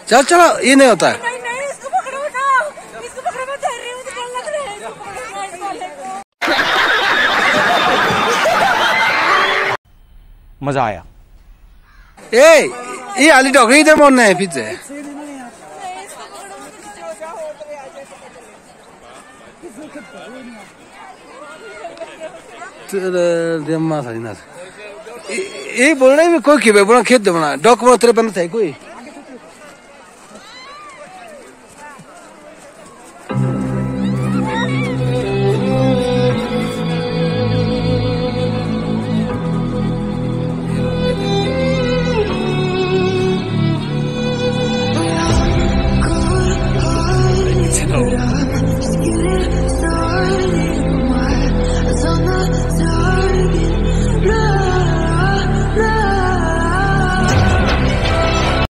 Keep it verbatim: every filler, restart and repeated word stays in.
चल चलो, ये नहीं होता है। नहीं नहीं, इसको पकड़ो ना, इसको पकड़ो, मैं तैर रही हूँ, तो लग रहा है, इसको पकड़ो इस वाले को। मजा आया। ए ये आली डॉक्टर इधर मोड़ना है पीछे। ये बोल रहे कोई खेत बना, डॉक्टर तेरे बंद थे कोई।